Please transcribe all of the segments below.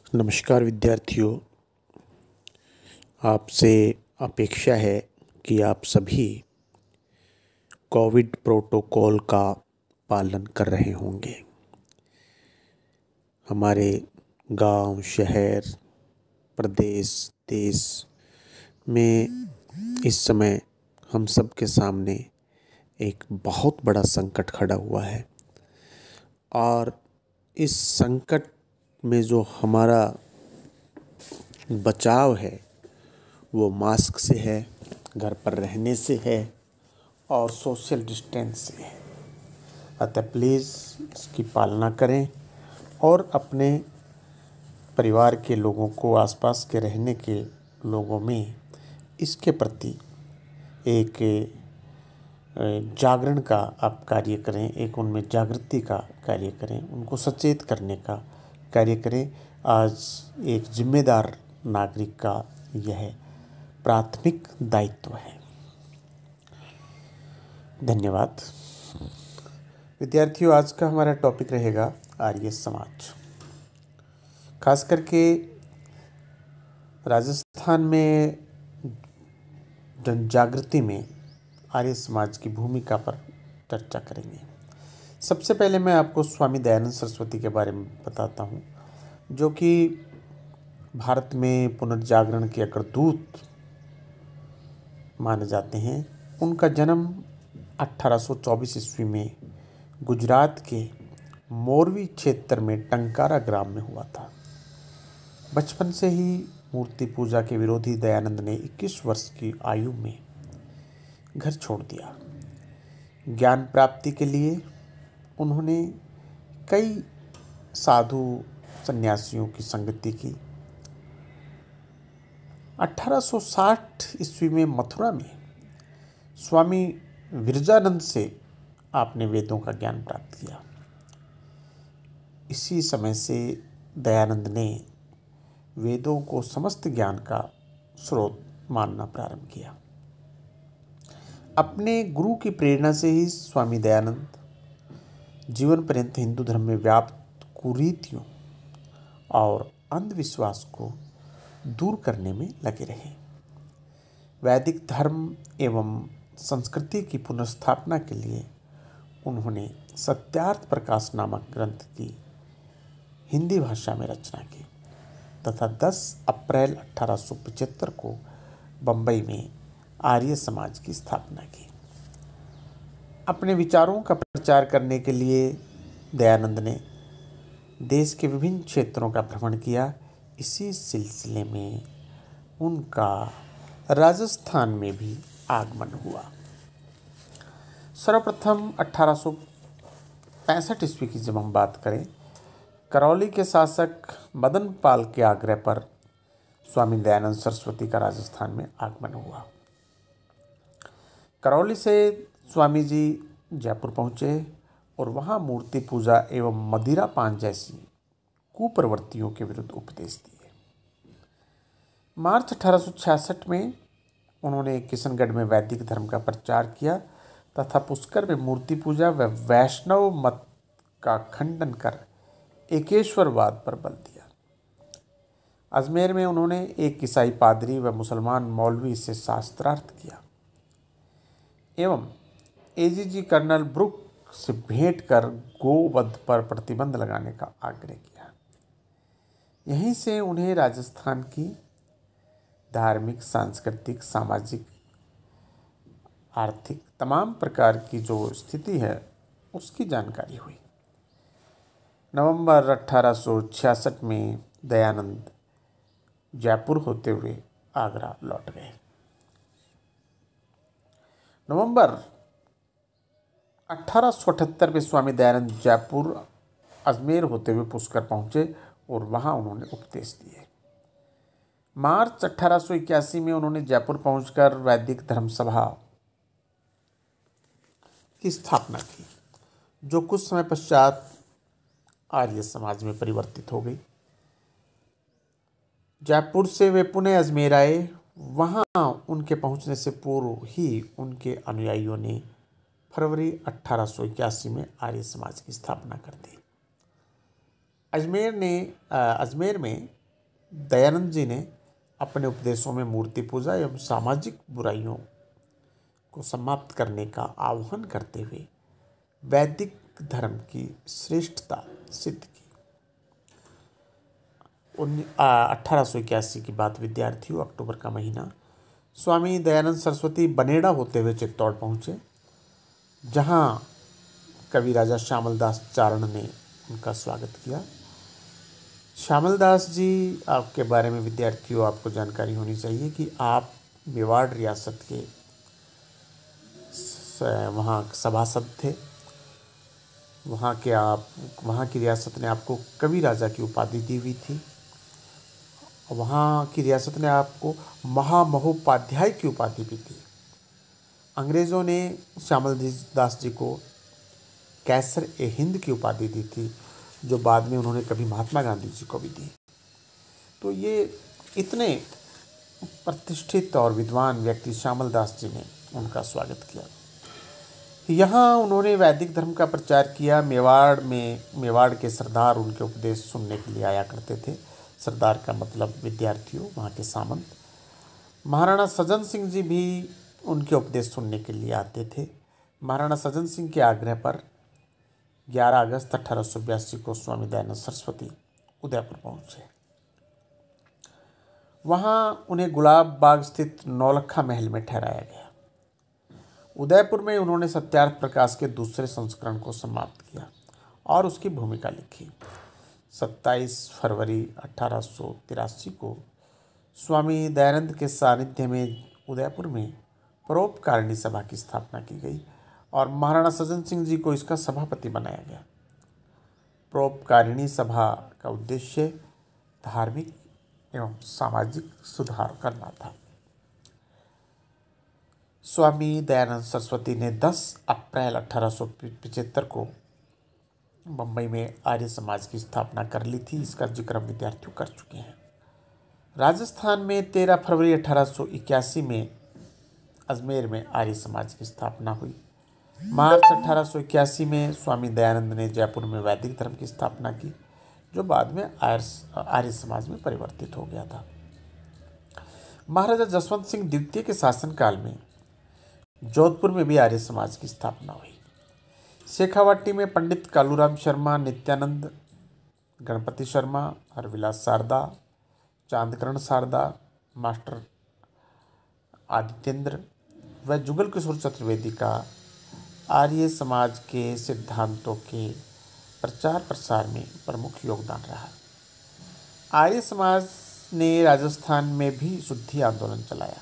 नमस्कार विद्यार्थियों, आपसे अपेक्षा है कि आप सभी कोविड प्रोटोकॉल का पालन कर रहे होंगे। हमारे गांव, शहर, प्रदेश, देश में इस समय हम सब के सामने एक बहुत बड़ा संकट खड़ा हुआ है और इस संकट में जो हमारा बचाव है वो मास्क से है, घर पर रहने से है और सोशल डिस्टेंस से है। अतः प्लीज़ इसकी पालना करें और अपने परिवार के लोगों को, आसपास के रहने के लोगों में इसके प्रति एक जागरण का आप कार्य करें, एक उनमें जागृति का कार्य करें, उनको सचेत करने का कार्य करें। आज एक जिम्मेदार नागरिक का यह प्राथमिक दायित्व है। धन्यवाद विद्यार्थियों। आज का हमारा टॉपिक रहेगा आर्य समाज। खास करके राजस्थान में जन जागृति में आर्य समाज की भूमिका पर चर्चा करेंगे। सबसे पहले मैं आपको स्वामी दयानंद सरस्वती के बारे में बताता हूँ, जो कि भारत में पुनर्जागरण के अग्रदूत माने जाते हैं। उनका जन्म 1824 ईस्वी में गुजरात के मोरवी क्षेत्र में टंकारा ग्राम में हुआ था। बचपन से ही मूर्ति पूजा के विरोधी दयानंद ने 21 वर्ष की आयु में घर छोड़ दिया। ज्ञान प्राप्ति के लिए उन्होंने कई साधु सन्यासियों की संगति की। 1860 ईस्वी में मथुरा में स्वामी विरजानंद से आपने वेदों का ज्ञान प्राप्त किया। इसी समय से दयानंद ने वेदों को समस्त ज्ञान का स्रोत मानना प्रारंभ किया। अपने गुरु की प्रेरणा से ही स्वामी दयानंद जीवन पर्यंत हिंदू धर्म में व्याप्त कुरीतियों और अंधविश्वास को दूर करने में लगे रहे। वैदिक धर्म एवं संस्कृति की पुनर्स्थापना के लिए उन्होंने सत्यार्थ प्रकाश नामक ग्रंथ की हिंदी भाषा में रचना की तथा 10 अप्रैल 1875 को बम्बई में आर्य समाज की स्थापना की। अपने विचारों का प्रचार करने के लिए दयानंद ने देश के विभिन्न क्षेत्रों का भ्रमण किया। इसी सिलसिले में उनका राजस्थान में भी आगमन हुआ। सर्वप्रथम 1865 ईस्वी की जब हम बात करें, करौली के शासक मदन पाल के आग्रह पर स्वामी दयानंद सरस्वती का राजस्थान में आगमन हुआ। करौली से स्वामी जी जयपुर पहुँचे और वहाँ मूर्ति पूजा एवं मदिरा पान जैसी कुप्रवृत्तियों के विरुद्ध उपदेश दिए। मार्च 1866 में उन्होंने किशनगढ़ में वैदिक धर्म का प्रचार किया तथा पुष्कर में मूर्ति पूजा व वैष्णव मत का खंडन कर एकेश्वरवाद पर बल दिया। अजमेर में उन्होंने एक ईसाई पादरी व मुसलमान मौलवी से शास्त्रार्थ किया एवं एजीजी कर्नल ब्रुक से भेंट कर गोवध पर प्रतिबंध लगाने का आग्रह किया। यहीं से उन्हें राजस्थान की धार्मिक, सांस्कृतिक, सामाजिक, आर्थिक तमाम प्रकार की जो स्थिति है उसकी जानकारी हुई। नवंबर 1866 में दयानंद जयपुर होते हुए आगरा लौट गए। नवंबर 1878 में स्वामी दयानंद जयपुर अजमेर होते हुए पुष्कर पहुँचे और वहाँ उन्होंने उपदेश दिए। मार्च 1881 में उन्होंने जयपुर पहुंचकर वैदिक धर्म सभा की स्थापना की, जो कुछ समय पश्चात आर्य समाज में परिवर्तित हो गई। जयपुर से वे पुनः अजमेर आए। वहाँ उनके पहुंचने से पूर्व ही उनके अनुयायियों ने फरवरी 1881 में आर्य समाज की स्थापना कर दी। अजमेर में दयानंद जी ने अपने उपदेशों में मूर्ति पूजा एवं सामाजिक बुराइयों को समाप्त करने का आह्वान करते हुए वैदिक धर्म की श्रेष्ठता सिद्ध की। 1881 की बात, विद्यार्थियों, अक्टूबर का महीना, स्वामी दयानंद सरस्वती बनेड़ा होते हुए चित्तौड़ पहुँचे, जहाँ कवि राजा श्यामल दास चारण ने उनका स्वागत किया। श्यामल दास जी आपके बारे में विद्यार्थियों आपको जानकारी होनी चाहिए कि आप मेवाड़ रियासत के वहाँ सभासद थे। वहाँ की रियासत ने आपको कवि राजा की उपाधि दी हुई थी। वहाँ की रियासत ने आपको महामहोपाध्याय की उपाधि भी दी। अंग्रेज़ों ने श्यामल दास जी को कैसर ए हिंद की उपाधि दी थी, जो बाद में उन्होंने कभी महात्मा गांधी जी को भी दी। तो ये इतने प्रतिष्ठित और विद्वान व्यक्ति श्यामल दास जी ने उनका स्वागत किया। यहाँ उन्होंने वैदिक धर्म का प्रचार किया। मेवाड़ के सरदार उनके उपदेश सुनने के लिए आया करते थे। सरदार का मतलब विद्यार्थियों, वहाँ के सामंत। महाराणा सज्जन सिंह जी भी उनके उपदेश सुनने के लिए आते थे। महाराणा सज्जन सिंह के आग्रह पर 11 अगस्त 1882 को स्वामी दयानंद सरस्वती उदयपुर पहुँचे। वहाँ उन्हें गुलाब बाग स्थित नौलखा महल में ठहराया गया। उदयपुर में उन्होंने सत्यार्थ प्रकाश के दूसरे संस्करण को समाप्त किया और उसकी भूमिका लिखी। 27 फरवरी 1883 को स्वामी दयानंद के सानिध्य में उदयपुर में परोपकारिणी सभा की स्थापना की गई और महाराणा सज्जन सिंह जी को इसका सभापति बनाया गया। परोपकारिणी सभा का उद्देश्य धार्मिक एवं सामाजिक सुधार करना था। स्वामी दयानंद सरस्वती ने 10 अप्रैल 1875 को बम्बई में आर्य समाज की स्थापना कर ली थी। इसका जिक्र हम विद्यार्थियों कर चुके हैं। राजस्थान में 13 फरवरी 1881 में अजमेर में आर्य समाज की स्थापना हुई। मार्च 1881 में स्वामी दयानंद ने जयपुर में वैदिक धर्म की स्थापना की, जो बाद में आर्य समाज में परिवर्तित हो गया था। महाराजा जसवंत सिंह द्वितीय के शासनकाल में जोधपुर में भी आर्य समाज की स्थापना हुई। शेखावाटी में पंडित कालूराम शर्मा, नित्यानंद, गणपति शर्मा, हरविलास शारदा, चांदकरण शारदा, मास्टर आदित्येंद्र व जुगल किशोर चतुर्वेदी का आर्य समाज के सिद्धांतों के प्रचार प्रसार में प्रमुख योगदान रहा। आर्य समाज ने राजस्थान में भी शुद्धि आंदोलन चलाया।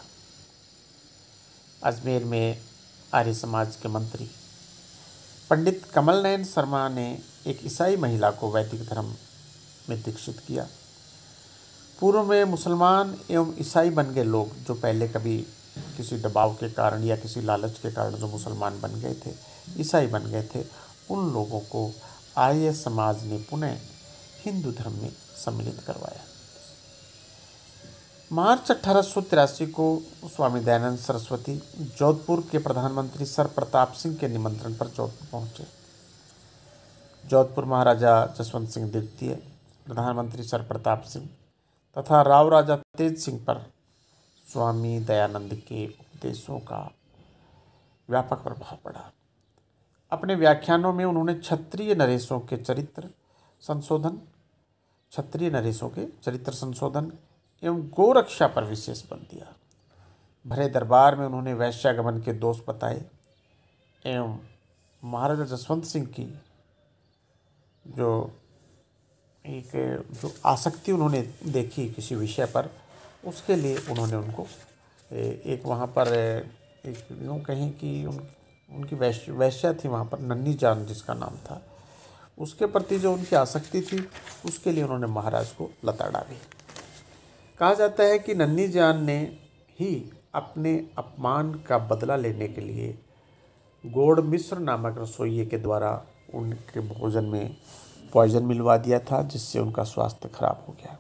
अजमेर में आर्य समाज के मंत्री पंडित कमल नयन शर्मा ने एक ईसाई महिला को वैदिक धर्म में दीक्षित किया। पूर्व में मुसलमान एवं ईसाई बन गए लोग, जो पहले कभी किसी दबाव के कारण या किसी लालच के कारण जो मुसलमान बन गए थे, ईसाई बन गए थे, उन लोगों को आर्य समाज ने पुनः हिंदू धर्म में सम्मिलित करवाया। मार्च 1883 को स्वामी दयानंद सरस्वती जोधपुर के प्रधानमंत्री सर प्रताप सिंह के निमंत्रण पर जोधपुर पहुँचे। जोधपुर महाराजा जसवंत सिंह द्वितीय, प्रधानमंत्री सर प्रताप सिंह तथा राव राजा तेज सिंह पर स्वामी दयानंद के उपदेशों का व्यापक प्रभाव पड़ा। अपने व्याख्यानों में उन्होंने क्षत्रिय नरेशों के चरित्र संशोधन एवं गोरक्षा पर विशेष बल दिया। भरे दरबार में उन्होंने वैश्यागमन के दोष बताए एवं महाराजा जसवंत सिंह की जो आसक्ति उन्होंने देखी किसी विषय पर, उसके लिए उन्होंने उनको एक वहाँ पर एक यूँ कहें कि उनकी वैश्या थी वहाँ पर, नन्ही जान जिसका नाम था, उसके प्रति जो उनकी आसक्ति थी, उसके लिए उन्होंने महाराज को लता डाली। कहा जाता है कि नन्ही जान ने ही अपने अपमान का बदला लेने के लिए गोड़ मिश्र नामक रसोइये के द्वारा उनके भोजन में पॉइजन मिलवा दिया था, जिससे उनका स्वास्थ्य खराब हो गया।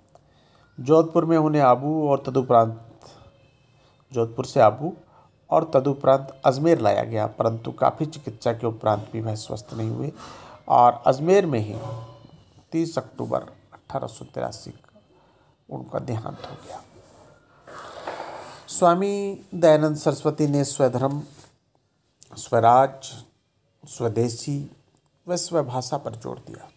जोधपुर से आबू और तदुपरांत अजमेर लाया गया, परंतु काफ़ी चिकित्सा के उपरांत भी वह स्वस्थ नहीं हुए और अजमेर में ही 30 अक्टूबर 1883 उनका देहांत हो गया। स्वामी दयानंद सरस्वती ने स्वधर्म, स्वराज, स्वदेशी व स्वभाषा पर जोर दिया।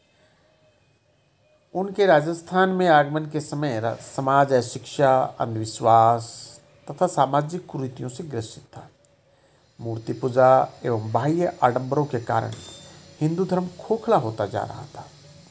उनके राजस्थान में आगमन के समय समाज अशिक्षा, अंधविश्वास तथा सामाजिक कुरीतियों से ग्रसित था। मूर्ति पूजा एवं बाह्य आडंबरों के कारण हिंदू धर्म खोखला होता जा रहा था।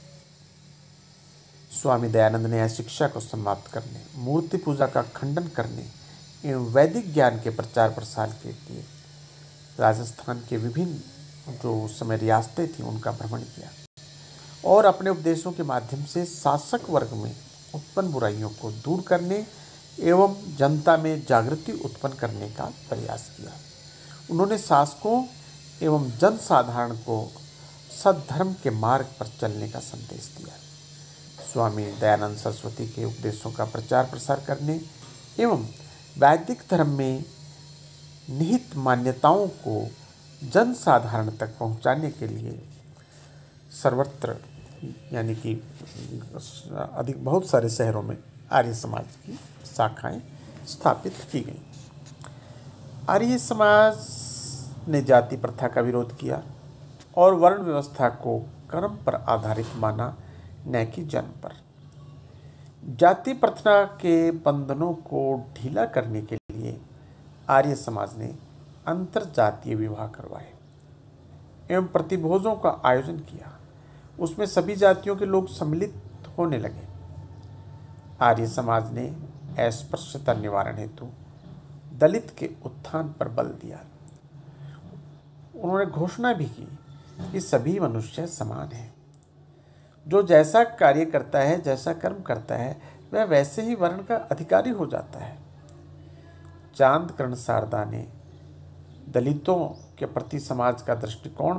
स्वामी दयानंद ने अशिक्षा को समाप्त करने, मूर्ति पूजा का खंडन करने एवं वैदिक ज्ञान के प्रचार प्रसार के लिए राजस्थान के विभिन्न जो उस समय रियासतें थीं उनका भ्रमण किया और अपने उपदेशों के माध्यम से शासक वर्ग में उत्पन्न बुराइयों को दूर करने एवं जनता में जागृति उत्पन्न करने का प्रयास किया। उन्होंने शासकों एवं जनसाधारण को सद्धर्म के मार्ग पर चलने का संदेश दिया। स्वामी दयानंद सरस्वती के उपदेशों का प्रचार प्रसार करने एवं वैदिक धर्म में निहित मान्यताओं को जनसाधारण तक पहुंचाने के लिए सर्वत्र यानी कि बहुत सारे शहरों में आर्य समाज की शाखाएं स्थापित की गईं। आर्य समाज ने जाति प्रथा का विरोध किया और वर्ण व्यवस्था को कर्म पर आधारित माना, न कि जन्म पर। जाति प्रथा के बंधनों को ढीला करने के लिए आर्य समाज ने अंतरजातीय विवाह करवाए एवं प्रतिभोजों का आयोजन किया। उसमें सभी जातियों के लोग सम्मिलित होने लगे। आर्य समाज ने अस्पृश्यता निवारण हेतु दलित के उत्थान पर बल दिया। उन्होंने घोषणा भी की कि सभी मनुष्य समान हैं। जो जैसा कार्य करता है, जैसा कर्म करता है, वह वैसे ही वर्ण का अधिकारी हो जाता है। चांदकर्ण शारदा ने दलितों के प्रति समाज का दृष्टिकोण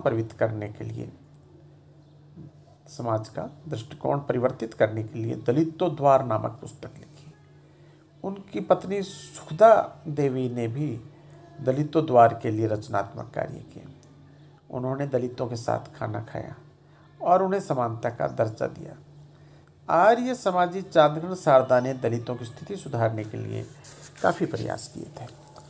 परिवर्तित करने के लिए दलितोद्वार नामक पुस्तक लिखी। उनकी पत्नी सुखदा देवी ने भी दलितोद्वार के लिए रचनात्मक कार्य किए। उन्होंने दलितों के साथ खाना खाया और उन्हें समानता का दर्जा दिया। आर्य समाजी चांदकर्ण शारदा ने दलितों की स्थिति सुधारने के लिए काफ़ी प्रयास किए थे।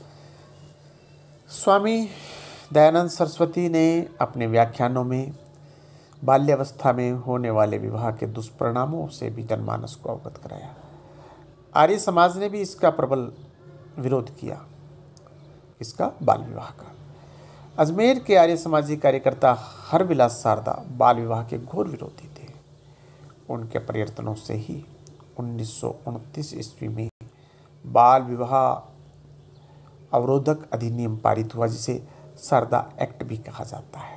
स्वामी दयानंद सरस्वती ने अपने व्याख्यानों में बाल्यावस्था में होने वाले विवाह के दुष्परिणामों से भी जनमानस को अवगत कराया। आर्य समाज ने भी इसका प्रबल विरोध किया, इसका बाल विवाह का। अजमेर के आर्य समाजी कार्यकर्ता हरविलास शारदा बाल विवाह के घोर विरोधी थे। उनके प्रयत्नों से ही 1929 ईस्वी में बाल विवाह अवरोधक अधिनियम पारित हुआ, जिसे शारदा एक्ट भी कहा जाता है।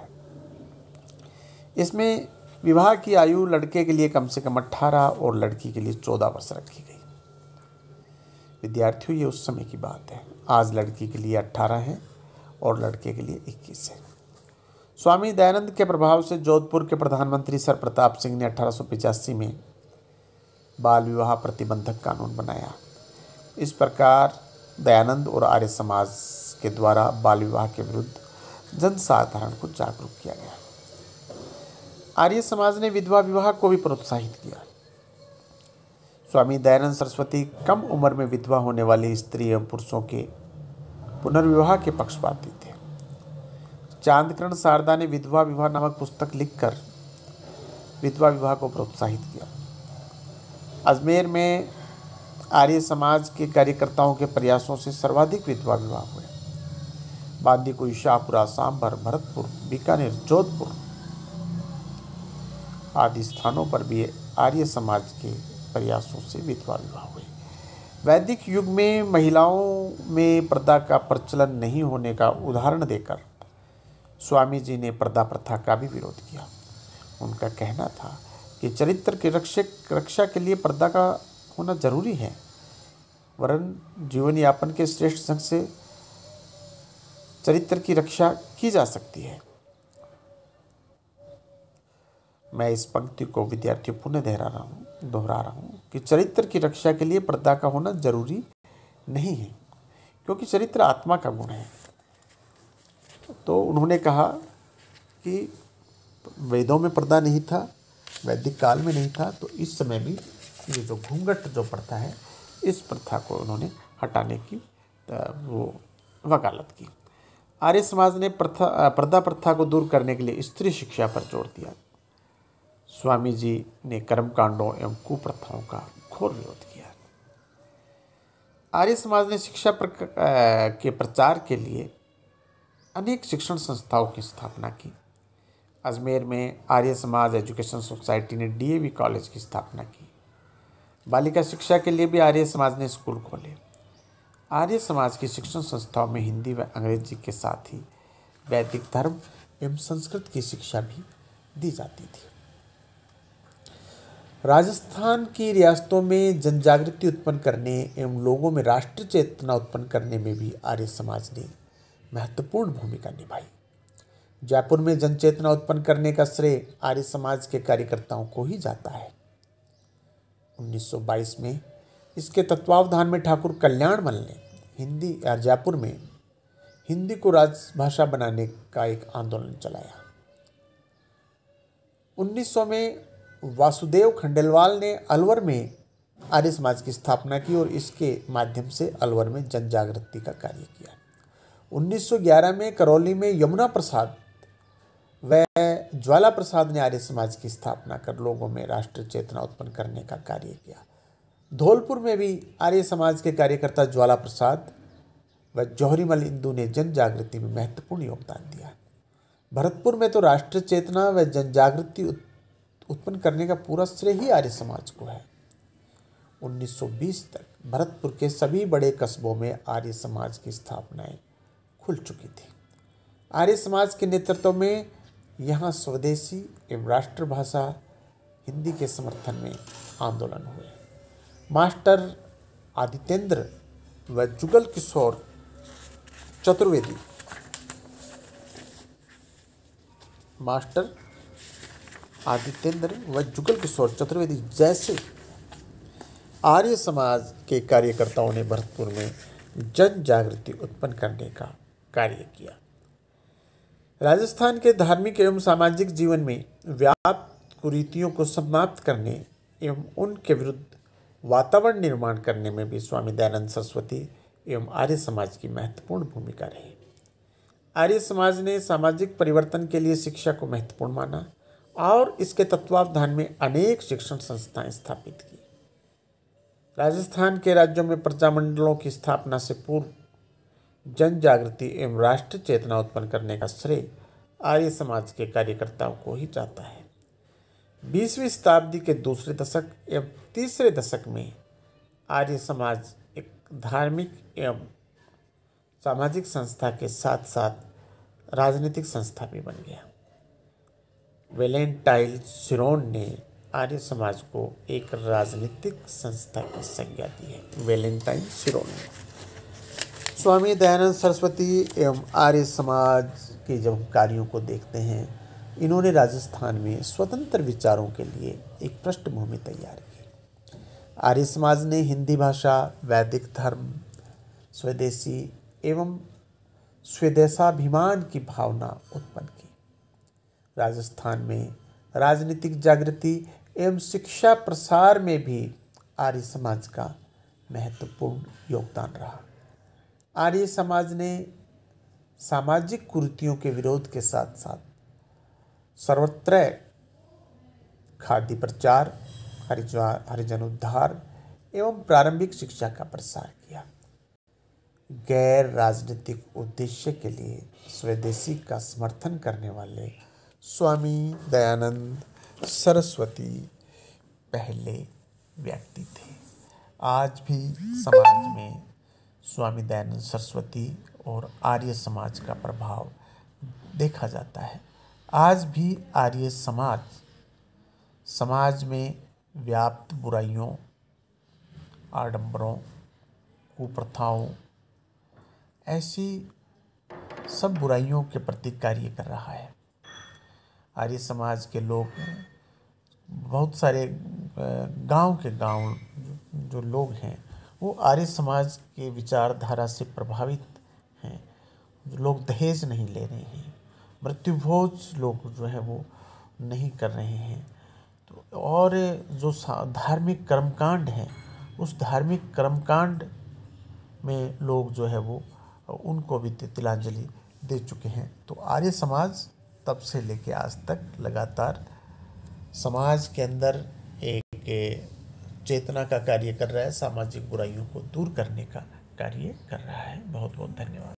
इसमें विवाह की आयु लड़के के लिए कम से कम 18 और लड़की के लिए 14 वर्ष रखी गई। विद्यार्थियों, ये उस समय की बात है। आज लड़की के लिए 18 है और लड़के के लिए 21 है। स्वामी दयानंद के प्रभाव से जोधपुर के प्रधानमंत्री सर प्रताप सिंह ने 1885 में बाल विवाह प्रतिबंधक कानून बनाया। इस प्रकार दयानंद और आर्य समाज के द्वारा बाल विवाह के विरुद्ध जनसाधारण को जागरूक किया गया। आर्य समाज ने विधवा विवाह को भी प्रोत्साहित किया। स्वामी दयानंद सरस्वती कम उम्र में विधवा होने वाली स्त्री एवं पुरुषों के पुनर्विवाह के पक्षपाती थे। चांदकर्ण शारदा ने विधवा विवाह नामक पुस्तक लिखकर विधवा विवाह को प्रोत्साहित किया। अजमेर में आर्य समाज के कार्यकर्ताओं के प्रयासों से सर्वाधिक विधवा विवाह हुए। बांदीकुई, शाहपुरा, सांभर, भरतपुर, बीकानेर, जोधपुर आदि स्थानों पर भी आर्य समाज के प्रयासों से विधवा विवाह हुए। वैदिक युग में महिलाओं में पर्दा का प्रचलन नहीं होने का उदाहरण देकर स्वामी जी ने पर्दा प्रथा का भी विरोध किया। उनका कहना था कि चरित्र की रक्षा के लिए पर्दा का होना जरूरी है, वरन जीवन यापन के श्रेष्ठ ढंग से चरित्र की रक्षा की जा सकती है। मैं इस पंक्ति को विद्यार्थियों पुनः दोहरा रहा हूँ कि चरित्र की रक्षा के लिए पर्दा का होना जरूरी नहीं है, क्योंकि चरित्र आत्मा का गुण है। तो उन्होंने कहा कि वेदों में पर्दा नहीं था, वैदिक काल में नहीं था, तो इस समय भी ये जो घूंघट जो प्रथा है, इस प्रथा को उन्होंने हटाने की वो वकालत की। आर्य समाज ने पर्दा प्रथा को दूर करने के लिए स्त्री शिक्षा पर जोर दिया। स्वामी जी ने कर्मकांडों एवं कुप्रथाओं का घोर विरोध किया। आर्य समाज ने शिक्षा के प्रचार के लिए अनेक शिक्षण संस्थाओं की स्थापना की। अजमेर में आर्य समाज एजुकेशन सोसाइटी ने डीएवी कॉलेज की स्थापना की। बालिका शिक्षा के लिए भी आर्य समाज ने स्कूल खोले। आर्य समाज की शिक्षण संस्थाओं में हिंदी व अंग्रेजी के साथ ही वैदिक धर्म एवं संस्कृत की शिक्षा भी दी जाती थी। राजस्थान की रियासतों में जनजागृति उत्पन्न करने एवं लोगों में राष्ट्र चेतना उत्पन्न करने में भी आर्य समाज ने महत्वपूर्ण भूमिका निभाई। जयपुर में जन चेतना उत्पन्न करने का श्रेय आर्य समाज के कार्यकर्ताओं को ही जाता है। 1922 में इसके तत्वावधान में ठाकुर कल्याणमल ने जयपुर में हिंदी को राजभाषा बनाने का एक आंदोलन चलाया। 1900 में वासुदेव खंडेलवाल ने अलवर में आर्य समाज की स्थापना की और इसके माध्यम से अलवर में जन जागृति का कार्य किया। 1911 में करौली में यमुना प्रसाद व ज्वाला प्रसाद ने आर्य समाज की स्थापना कर लोगों में राष्ट्र चेतना उत्पन्न करने का कार्य किया। धौलपुर में भी आर्य समाज के कार्यकर्ता ज्वाला प्रसाद व जौहरीमल इंदू ने जन जागृति में महत्वपूर्ण योगदान दिया। भरतपुर में तो राष्ट्र चेतना व जन जागृति उत्पन्न करने का पूरा श्रेय ही आर्य समाज को है। 1920 तक भरतपुर के सभी बड़े कस्बों में आर्य समाज की स्थापनाएं खुल चुकी थी। आर्य समाज के नेतृत्व में यहाँ स्वदेशी एवं राष्ट्रभाषा हिंदी के समर्थन में आंदोलन हुए। मास्टर आदित्येंद्र व जुगल किशोर चतुर्वेदी जैसे आर्य समाज के कार्यकर्ताओं ने भरतपुर में जन जागृति उत्पन्न करने का कार्य किया। राजस्थान के धार्मिक एवं सामाजिक जीवन में व्याप्त कुरीतियों को समाप्त करने एवं उनके विरुद्ध वातावरण निर्माण करने में भी स्वामी दयानंद सरस्वती एवं आर्य समाज की महत्वपूर्ण भूमिका रही। आर्य समाज ने सामाजिक परिवर्तन के लिए शिक्षा को महत्वपूर्ण माना और इसके तत्वावधान में अनेक शिक्षण संस्थाएं स्थापित की। राजस्थान के राज्यों में प्रजामंडलों की स्थापना से पूर्व जन जागृति एवं राष्ट्र चेतना उत्पन्न करने का श्रेय आर्य समाज के कार्यकर्ताओं को ही जाता है। 20वीं शताब्दी के दूसरे दशक एवं तीसरे दशक में आर्य समाज एक धार्मिक एवं सामाजिक संस्था के साथ साथ राजनीतिक संस्था भी बन गया। वेलेंटाइन सिरोन ने आर्य समाज को एक राजनीतिक संस्था की संज्ञा दी है। वेलेंटाइन सिरोन ने स्वामी दयानंद सरस्वती एवं आर्य समाज के जब हम कार्यों को देखते हैं, इन्होंने राजस्थान में स्वतंत्र विचारों के लिए एक पृष्ठभूमि तैयार की। आर्य समाज ने हिंदी भाषा, वैदिक धर्म, स्वदेशी एवं स्वदेशाभिमान की भावना उत्पन्न की। राजस्थान में राजनीतिक जागृति एवं शिक्षा प्रसार में भी आर्य समाज का महत्वपूर्ण योगदान रहा। आर्य समाज ने सामाजिक कुरीतियों के विरोध के साथ साथ सर्वत्र खादी प्रचार, हरिजन उद्धार एवं प्रारंभिक शिक्षा का प्रसार किया। गैर राजनीतिक उद्देश्य के लिए स्वदेशी का समर्थन करने वाले स्वामी दयानंद सरस्वती पहले व्यक्ति थे। आज भी समाज में स्वामी दयानंद सरस्वती और आर्य समाज का प्रभाव देखा जाता है। आज भी आर्य समाज में व्याप्त बुराइयों, आडंबरों, कुप्रथाओं, ऐसी सब बुराइयों के प्रति कार्य कर रहा है। आर्य समाज के लोग, बहुत सारे गांव जो लोग हैं, वो आर्य समाज के विचारधारा से प्रभावित हैं। लोग दहेज नहीं ले रहे हैं, मृत्युभोज लोग जो है वो नहीं कर रहे हैं। तो और जो धार्मिक कर्मकांड हैं, उस धार्मिक कर्मकांड में लोग जो है वो उनको भी तिलांजलि दे चुके हैं। तो आर्य समाज तब से लेके आज तक लगातार समाज के अंदर एक चेतना का कार्य कर रहा है, सामाजिक बुराइयों को दूर करने का कार्य कर रहा है। बहुत बहुत धन्यवाद।